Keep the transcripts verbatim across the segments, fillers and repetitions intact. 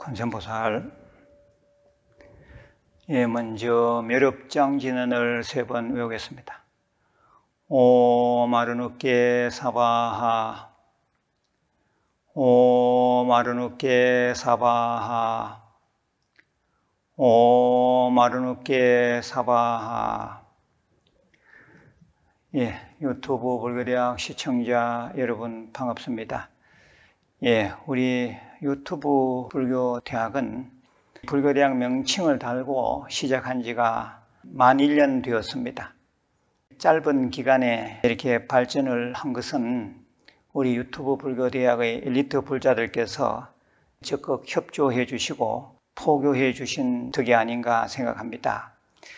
관세음보살. 예, 먼저 멸업장진언을 세 번 외우겠습니다. 옴 아르누께 사바하, 옴 아르누께 사바하, 옴 아르누께 사바하. 예, 유튜브 불교대학 시청자 여러분 반갑습니다. 예, 우리 유튜브 불교대학은 불교대학 명칭을 달고 시작한 지가 만 일 년 되었습니다. 짧은 기간에 이렇게 발전을 한 것은 우리 유튜브 불교대학의 엘리트 불자들께서 적극 협조해 주시고 포교해 주신 덕이 아닌가 생각합니다.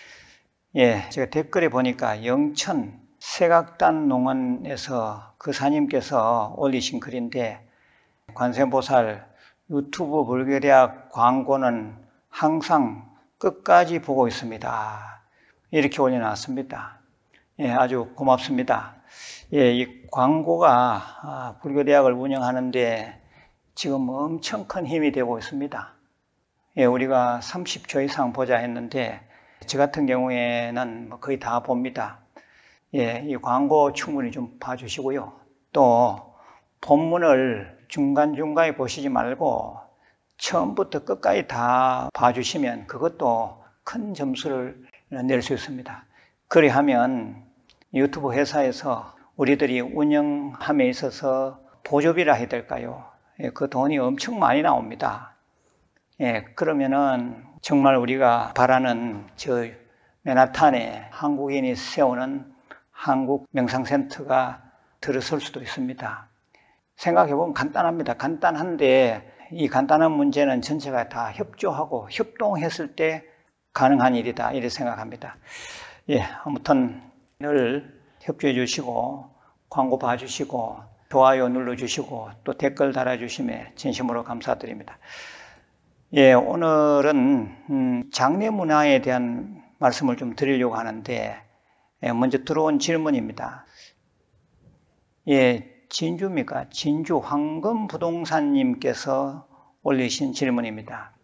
예, 제가 댓글에 보니까 영천 세각단 농원에서 그 사님께서 올리신 글인데, 관세음보살 유튜브 불교대학 광고는 항상 끝까지 보고 있습니다. 이렇게 올려놨습니다. 예, 아주 고맙습니다. 예, 이 광고가 불교대학을 운영하는데 지금 엄청 큰 힘이 되고 있습니다. 예, 우리가 삼십 초 이상 보자 했는데 저 같은 경우에는 거의 다 봅니다. 예, 이 광고 충분히 좀 봐주시고요. 또 본문을 중간중간에 보시지 말고 처음부터 끝까지 다 봐주시면 그것도 큰 점수를 낼 수 있습니다. 그리하면 유튜브 회사에서 우리들이 운영함에 있어서 보조비라 해야 될까요? 예, 그 돈이 엄청 많이 나옵니다. 예, 그러면은 정말 우리가 바라는 저 맨하탄에 한국인이 세우는 한국 명상센터가 들어설 수도 있습니다. 생각해보면 간단합니다. 간단한데 이 간단한 문제는 전체가 다 협조하고 협동했을 때 가능한 일이다, 이렇게 생각합니다. 예, 아무튼 늘 협조해 주시고 광고 봐주시고 좋아요 눌러주시고 또 댓글 달아주심에 진심으로 감사드립니다. 예, 오늘은 음, 장례 문화에 대한 말씀을 좀 드리려고 하는데, 예, 먼저 들어온 질문입니다. 예, 진주입니까? 진주 황금부동산님께서 올리신 질문입니다.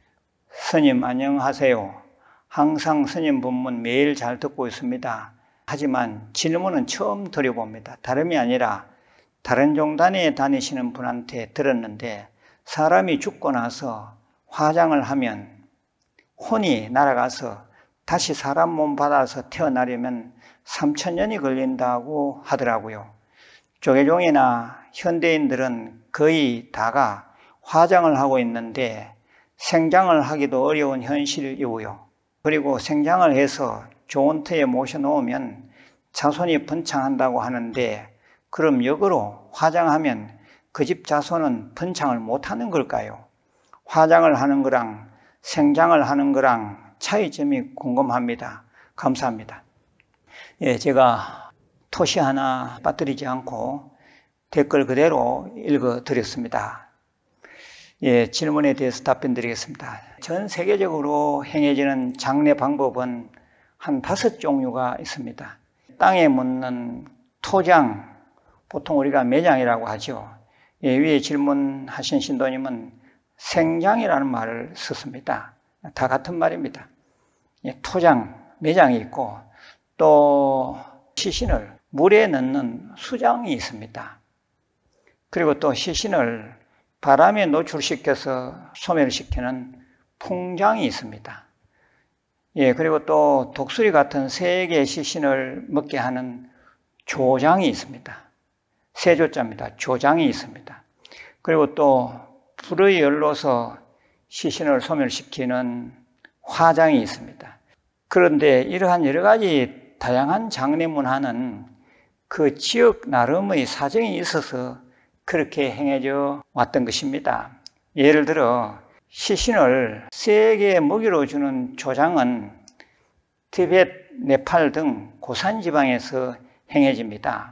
스님 안녕하세요. 항상 스님 법문 매일 잘 듣고 있습니다. 하지만 질문은 처음 드려봅니다. 다름이 아니라 다른 종단에 다니시는 분한테 들었는데, 사람이 죽고 나서 화장을 하면 혼이 날아가서 다시 사람 몸 받아서 태어나려면 삼천 년이 걸린다고 하더라고요. 조계종이나 현대인들은 거의 다가 화장을 하고 있는데 생장을 하기도 어려운 현실이고요. 그리고 생장을 해서 좋은 터에 모셔놓으면 자손이 번창한다고 하는데, 그럼 역으로 화장하면 그 집 자손은 번창을 못하는 걸까요? 화장을 하는 거랑 생장을 하는 거랑 차이점이 궁금합니다. 감사합니다. 예, 제가 토시 하나 빠뜨리지 않고 댓글 그대로 읽어드렸습니다. 예, 질문에 대해서 답변 드리겠습니다. 전 세계적으로 행해지는 장례 방법은 한 다섯 종류가 있습니다. 땅에 묻는 토장, 보통 우리가 매장이라고 하죠. 예, 위에 질문하신 신도님은 생장이라는 말을 썼습니다. 다 같은 말입니다. 예, 토장, 매장이 있고 또 시신을 물에 넣는 수장이 있습니다. 그리고 또 시신을 바람에 노출시켜서 소멸시키는 풍장이 있습니다. 예, 그리고 또 독수리 같은 세 개의 시신을 먹게 하는 조장이 있습니다. 세조자입니다. 조장이 있습니다. 그리고 또 불의 열로서 시신을 소멸시키는 화장이 있습니다. 그런데 이러한 여러 가지 다양한 장례 문화는 그 지역 나름의 사정이 있어서 그렇게 행해져 왔던 것입니다. 예를 들어 시신을 세게 먹이로 주는 조장은 티벳, 네팔 등 고산 지방에서 행해집니다.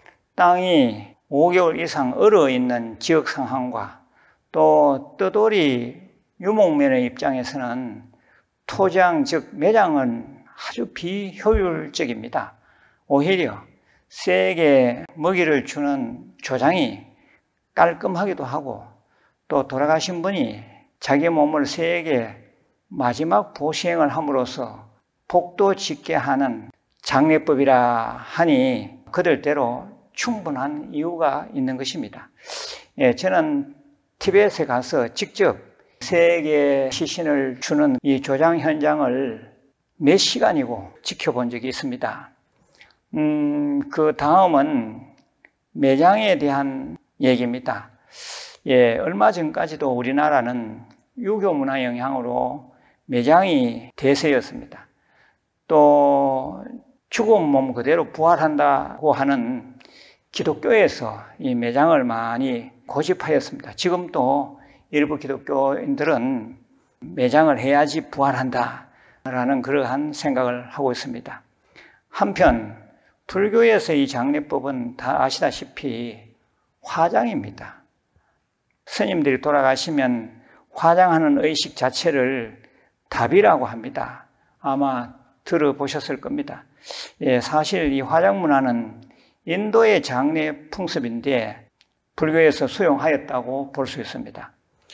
땅이 오 개월 이상 얼어 있는 지역 상황과 또 떠돌이 유목민의 입장에서는 토장, 즉 매장은 아주 비효율적입니다. 오히려 세게 먹이를 주는 조장이 깔끔하기도 하고 또 돌아가신 분이 자기 몸을 새에게 마지막 보시행을 함으로써 복도 짓게 하는 장례법이라 하니 그들대로 충분한 이유가 있는 것입니다. 예, 저는 티베트에 가서 직접 새에게 시신을 주는 이 조장 현장을 몇 시간이고 지켜본 적이 있습니다. 음, 그 다음은 매장에 대한 얘기입니다. 예, 얼마 전까지도 우리나라는 유교 문화 영향으로 매장이 대세였습니다. 또 죽은 몸 그대로 부활한다고 하는 기독교에서 이 매장을 많이 고집하였습니다. 지금도 일부 기독교인들은 매장을 해야지 부활한다라는 그러한 생각을 하고 있습니다. 한편 불교에서 이 장례법은 다 아시다시피 화장입니다. 스님들이 돌아가시면 화장하는 의식 자체를 답이라고 합니다. 아마 들어보셨을 겁니다. 예, 사실 이 화장 문화는 인도의 장례 풍습인데 불교에서 수용하였다고 볼 수 있습니다.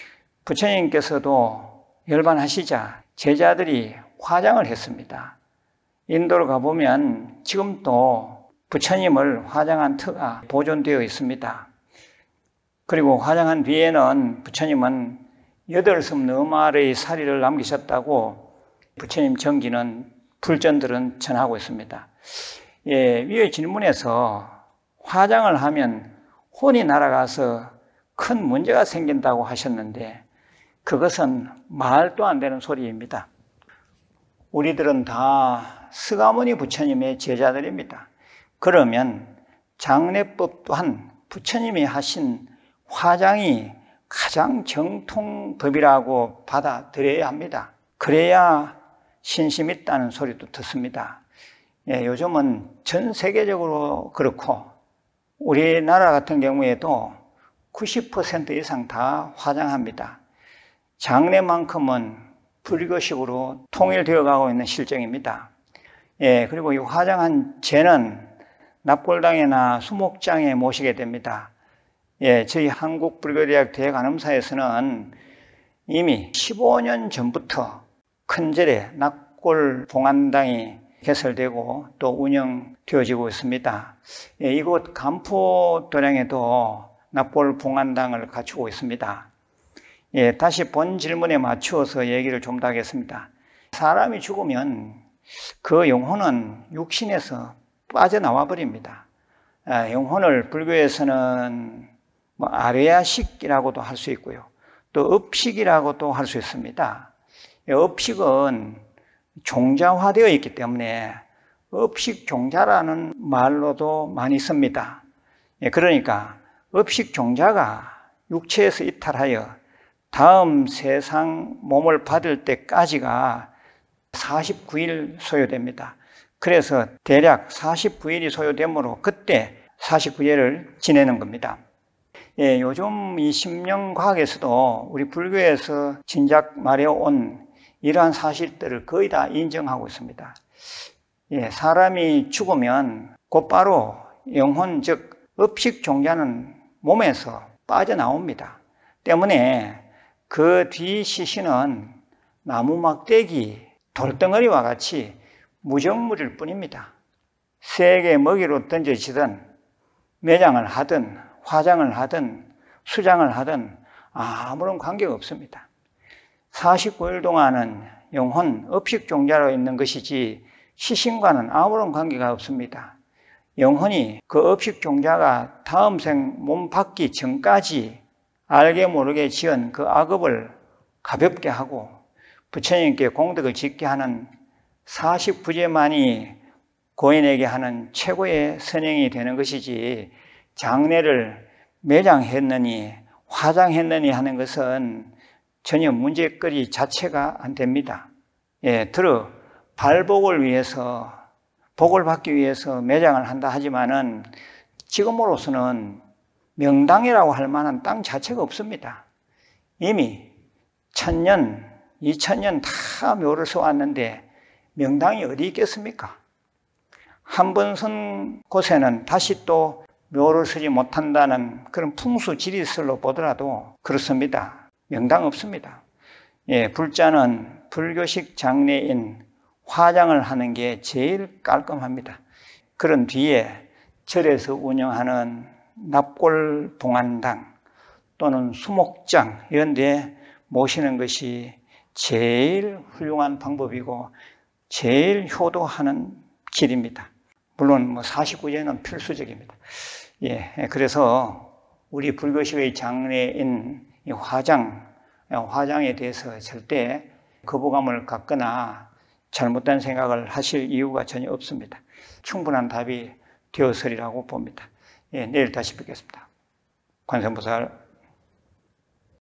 부처님께서도 열반하시자 제자들이 화장을 했습니다. 인도로 가보면 지금도 부처님을 화장한 터가 보존되어 있습니다. 그리고 화장한 뒤에는 부처님은 여덟 섬 너마의 사리를 남기셨다고 부처님 정기는 불전들은 전하고 있습니다. 예, 위의 질문에서 화장을 하면 혼이 날아가서 큰 문제가 생긴다고 하셨는데 그것은 말도 안 되는 소리입니다. 우리들은 다 스가모니 부처님의 제자들입니다. 그러면 장례법 또한 부처님이 하신 화장이 가장 정통법이라고 받아들여야 합니다. 그래야 신심 있다는 소리도 듣습니다. 예, 요즘은 전 세계적으로 그렇고 우리나라 같은 경우에도 구십 퍼센트 이상 다 화장합니다. 장례만큼은 불교식으로 통일되어 가고 있는 실정입니다. 예, 그리고 이 화장한 죄는 납골당이나 수목장에 모시게 됩니다. 예, 저희 한국불교대학 대간음사에서는 이미 십오 년 전부터 큰절에 납골 봉안당이 개설되고 또 운영되어지고 있습니다. 예, 이곳 간포도량에도 납골 봉안당을 갖추고 있습니다. 예, 다시 본 질문에 맞추어서 얘기를 좀 더 하겠습니다. 사람이 죽으면 그 영혼은 육신에서 빠져나와 버립니다. 아, 영혼을 불교에서는 뭐 아뢰야식이라고도 할 수 있고요. 또 업식이라고도 할 수 있습니다. 업식은 종자화되어 있기 때문에 업식 종자라는 말로도 많이 씁니다. 예, 그러니까 업식 종자가 육체에서 이탈하여 다음 세상 몸을 받을 때까지가 사십구 일 소요됩니다. 그래서 대략 사십구 일이 소요되므로 그때 사십구 일을 지내는 겁니다. 예, 요즘 이 심령과학에서도 우리 불교에서 진작 말해온 이러한 사실들을 거의 다 인정하고 있습니다. 예, 사람이 죽으면 곧바로 영혼, 즉 업식 종자는 몸에서 빠져나옵니다. 때문에 그 뒤 시신은 나무 막대기, 돌덩어리와 같이 무정물일 뿐입니다. 새에게 먹이로 던져지든 매장을 하든 화장을 하든 수장을 하든 아무런 관계가 없습니다. 사십구 일 동안은 영혼 업식 종자로 있는 것이지 시신과는 아무런 관계가 없습니다. 영혼이 그 업식 종자가 다음 생 몸 받기 전까지 알게 모르게 지은 그 악업을 가볍게 하고 부처님께 공덕을 짓게 하는 사십구 제만이 고인에게 하는 최고의 선행이 되는 것이지 장례를 매장했느니 화장했느니 하는 것은 전혀 문제거리 자체가 안 됩니다. 예, 들어 발복을 위해서 복을 받기 위해서 매장을 한다 하지만은 지금으로서는 명당이라고 할 만한 땅 자체가 없습니다. 이미 천년, 이천년 다 묘를 써왔는데 명당이 어디 있겠습니까? 한 번 선 곳에는 다시 또 묘를 쓰지 못한다는 그런 풍수 지리설로 보더라도 그렇습니다. 명당 없습니다. 예, 불자는 불교식 장례인 화장을 하는 게 제일 깔끔합니다. 그런 뒤에 절에서 운영하는 납골 봉안당 또는 수목장 이런 데 모시는 것이 제일 훌륭한 방법이고 제일 효도하는 길입니다. 물론 뭐 사십구 제는 필수적입니다. 예, 그래서 우리 불교식의 장례인 이 화장, 화장에 대해서 절대 거부감을 갖거나 잘못된 생각을 하실 이유가 전혀 없습니다. 충분한 답이 되었으리라고 봅니다. 예, 내일 다시 뵙겠습니다. 관세음보살